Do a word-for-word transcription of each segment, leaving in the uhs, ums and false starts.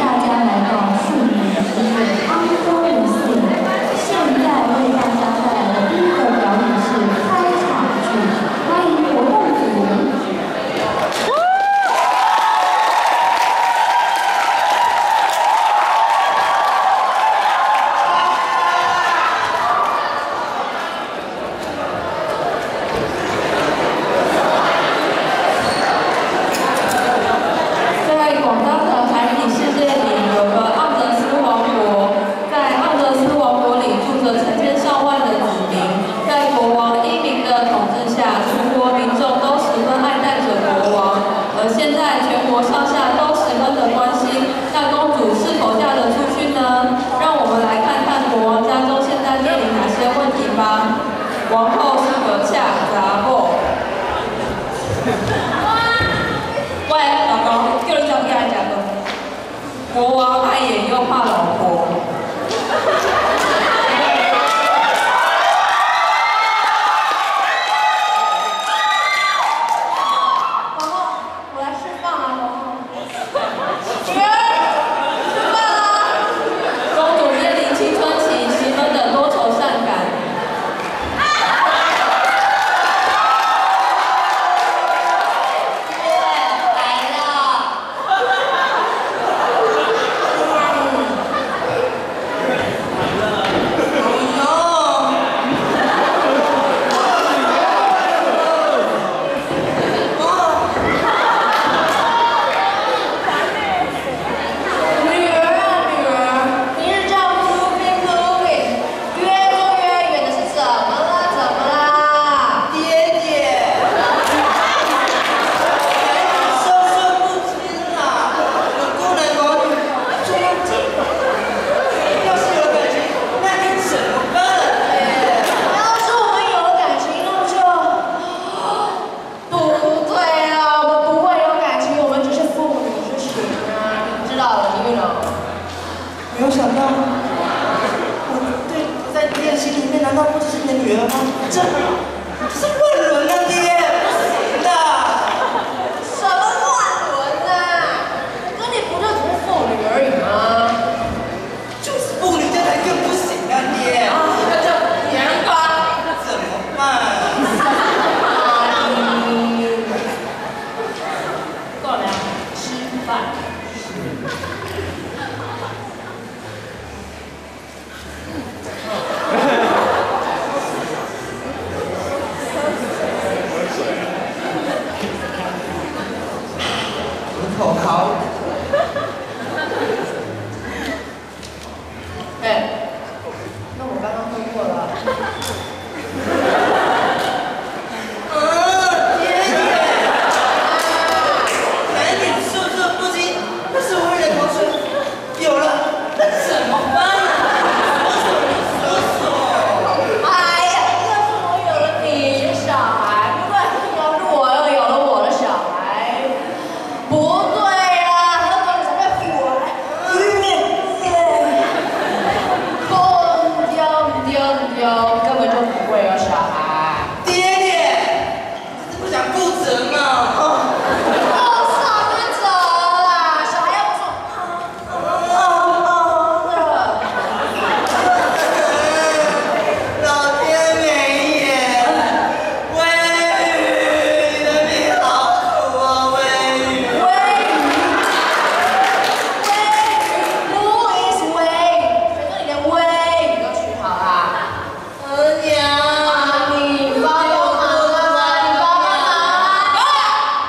大家来到树林之夜安歌无限。现在为大家带来的第一个表演是开场曲，欢迎活动组。 王后是个恰查某。喂，老公，叫你怎么跟他讲的？国王爱演又怕老婆。 王后，我来释放啊，王后。女儿，释放啊！ 公主面临青春期，十分的多愁善感。 没有想到，我对在爹的心里面，难道不只是你的女儿吗？这这是乱伦啊，爹！不行的。 什么乱伦啊？我跟你不就只是妇女而已吗？ 就是妇女，这才更不行啊，爹！ 啊，那就年吧。 怎么办？ 阿姨，过来吃饭。 口好。 哎，那我刚刚喝过了。 啊，爹爹！男女授受不亲，那是无人口水。有了，那怎么办啊？说说。 哎呀，要是我有了你的小孩，不对，要是我又有了我的小孩，不。 根本就不会有小孩。 爹爹，你是不想负责吗？啊！ 我什么责啦？小孩要不说啊啊啊的。老天没眼，微雨，你的命好苦啊，微雨。 微雨，微雨 ，Who is 微？谁说你连微雨都取好啦？ 娘， 你帮帮忙啊！你帮帮忙！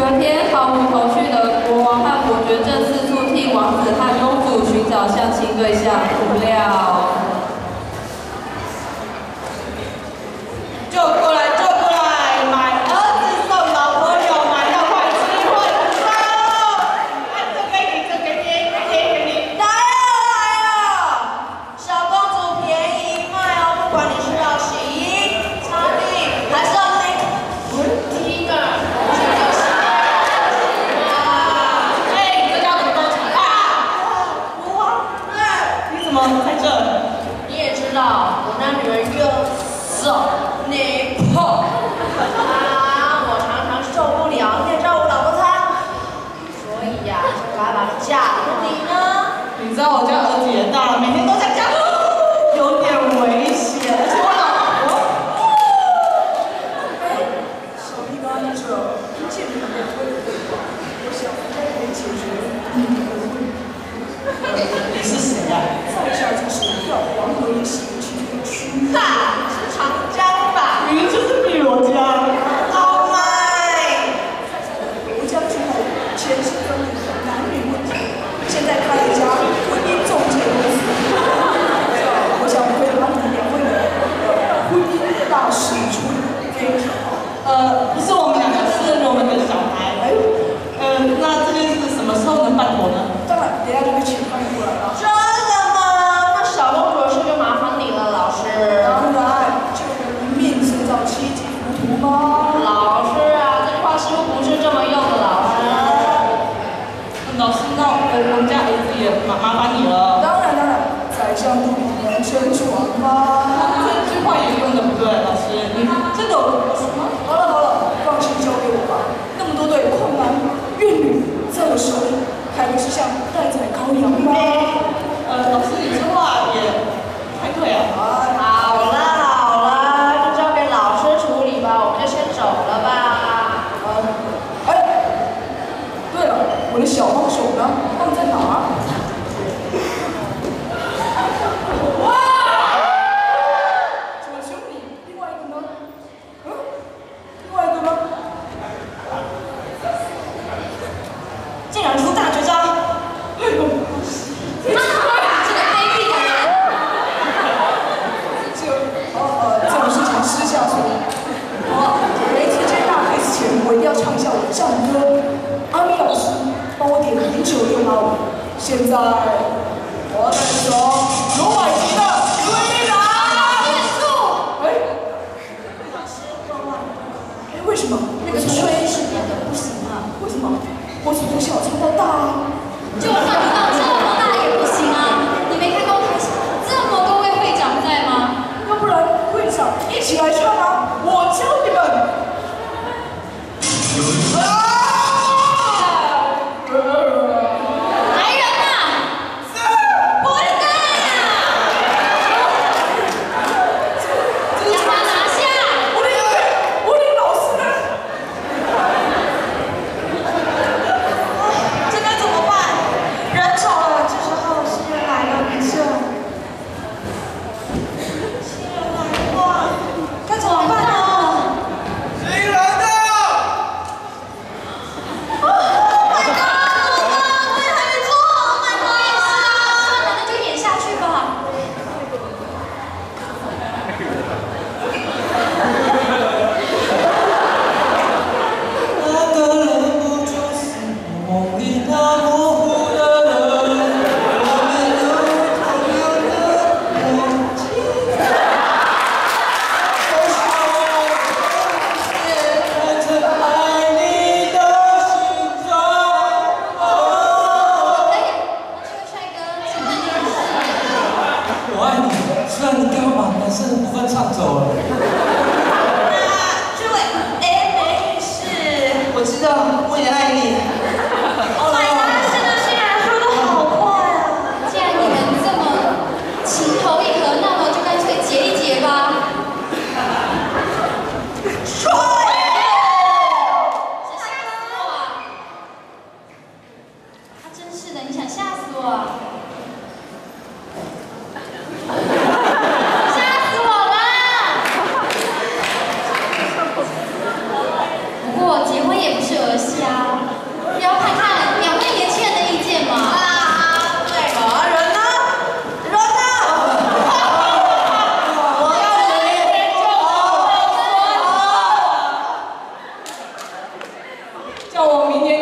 隔天毫无头绪的国王和伯爵正四处替王子和公主寻找相亲对象，不料。 就过来，就过来，买儿子送老婆有买到快机会了喽！哎，这给你，这给你，给你，给你。 来呀来呀！小公主便宜卖哦，不管你是要洗衣、擦地，还是要 make 文体的，这就是啊！ 哎，这叫怎么高级啊？ 国王，哎， 你怎么在这？ 你也知道，我那女人又瘦。 你碰啊！我常常受不了念着我老婆她，所以呀、啊，就该把你嫁给你呢。 你知道我家儿子也大了，每天都在家，有点危险。而且我老婆， 哎，小蜜柑这一见面就推了对话，我想该可以解决你的问题。 你是谁呀、啊？ 在下就是要黄河也洗不清的区。 哈，是长江吧？ 明明就是汨罗江。 好卖。 国家之后，前世分离的男女问题，现在开了一家婚姻中介公司。我想可以把你们两位的婚姻大事处理非常好。 呃，不是我们两个，是我们的小孩。哎，呃，那这件事什么时候能办妥呢？ 当然，等下就会请他们过来了。 真的吗？那小公主的事就麻烦你了，老师。 当然，这个一命胜造七级浮屠吗？ 老师啊，这句话似乎不是这么用的，老师。 老师，那我我们家儿子也麻麻烦你了。 当然当然，宰相不比人生床吗？ 这句话也用的不对，老师，你真的有什么？ 好了好了，放心交给我吧。那么多对困难怨女在我手里，还不是像待宰羔羊吗？ 呃，老师，你这话也太对啊。 好了好了，就交给老师处理吧，我们就先走了吧。 呃，哎，对了，我的小帮手呢？放在哪儿？哇！左兄弟，另外一个呢？嗯，另外一个呢？ 竟然出大绝招！ 哎呦！ 这个卑鄙的人！ 这呃呃，这种事情私下说。好，每一次接大开始前，我一定要唱一下我的战歌。阿咪老师帮我点零九六八五。现在我带着罗百吉的推拿。哎，哎，为什么？ 那个吹是别的，不行啊！ 为什么？我从小唱到大啊。 就算你到这么大也不行啊！你没看到台上这么多位会长在吗？ 要不然会长一起来唱啊！我教你们。啊！ 来人呐！不会干啊！将他拿下！ 我的音乐，我的老师呢？ 这该怎么办？人少了，这时候新人来了，没事。新人来了，该怎么办呢？ 谁来的？那个人不就是梦里那模糊的人？我们有同样的默契。我想也看着爱你的心中。我爱你，虽然你刚刚把男生的部分唱走了。 这位，哎，没事。 我知道，我也爱你。 Oh my god，这个新人说的好快啊！ 既然你们这么情投意合，那么就干脆结一结吧。 帅！ 是吓死我啊！他真是的，你想吓死我啊！吓死我了！不过结婚也不是儿戏啊。 那我明天